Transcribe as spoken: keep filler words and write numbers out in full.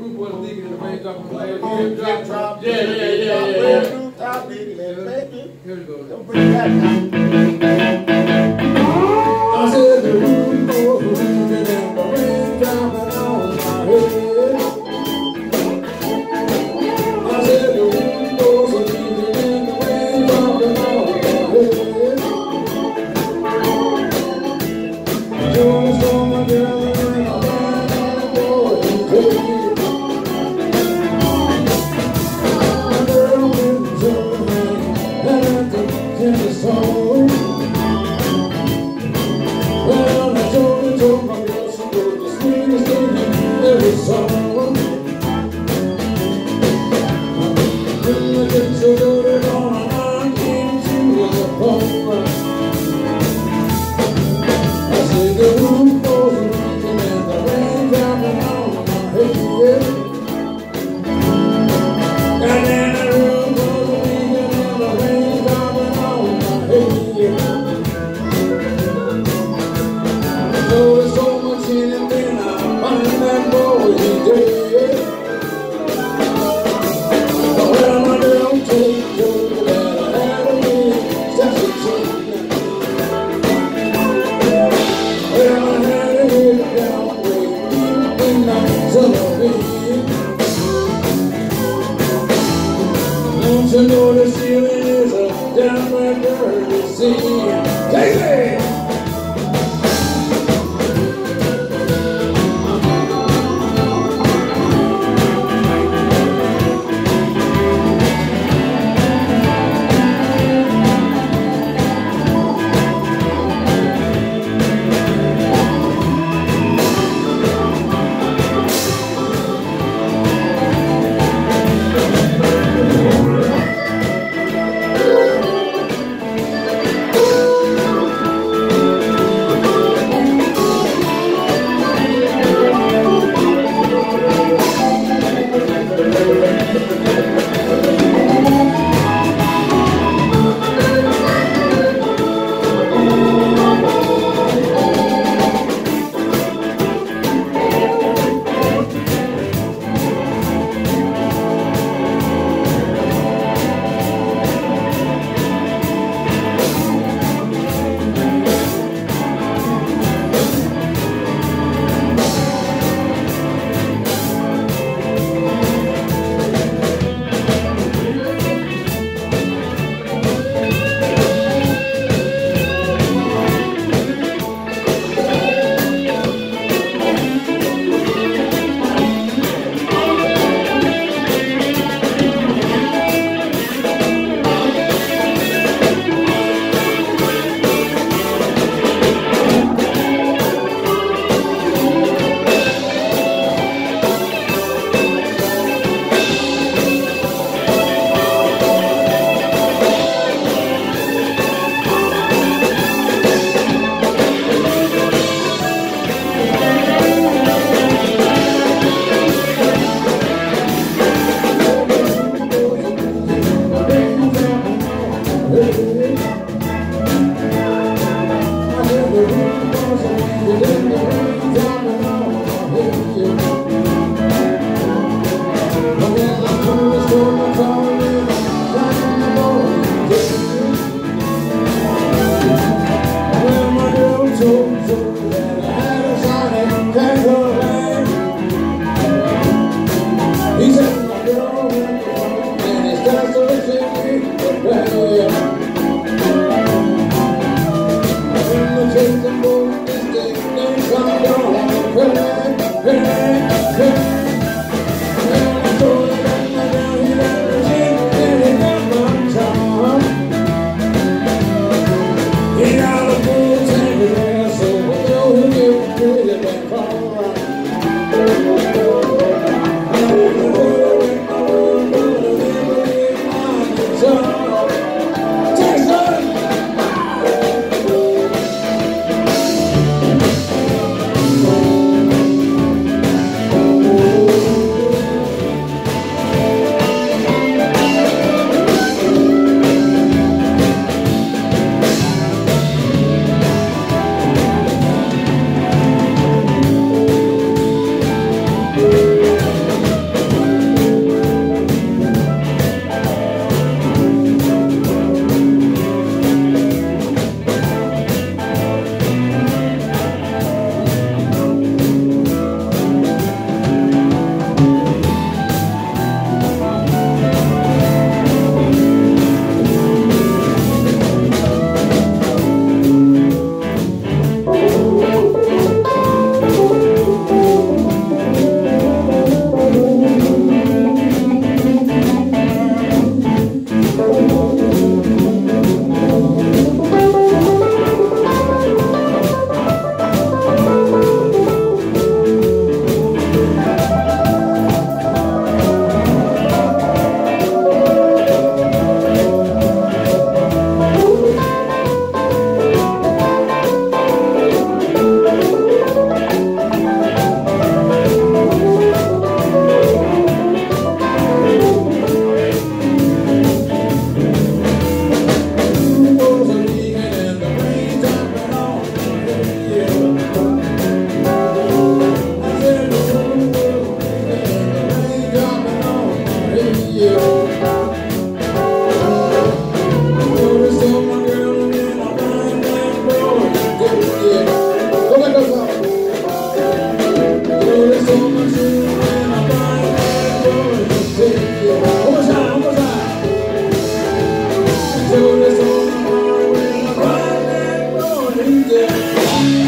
group was leaking in the raindrop and flag. Drop, drop. Yeah, yeah, yeah, yeah. Top leaking in the baby. Here we go. Don't bring that down. I said the roof was leaking and the rain dropping on my head. I said the roof was leaking and the rain dropping on my head. Jones from my girl and I ran on the boy and take it. My girl went to the rain and at the tennis hole. Well, I told her, told my girl she was the sweetest thing in every song. When I get so loaded on a nine into the phone, I said the roof was leaking and the rain dropping on my head. And then the roof was leaking and the rain dropping on my head. There's so much in it, then I find that boy he dead. Well, my girl told me that I had a man, that's a truth. Well, I had to hit it down way deep in my summer. Don't you know the ceiling is a downright dirty sea? Take it! yeah.